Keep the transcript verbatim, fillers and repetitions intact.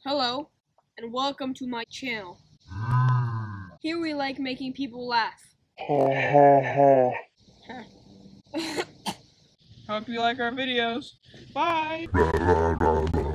Hello, and welcome to my channel. Here we like making people laugh. Hope you like our videos. Bye!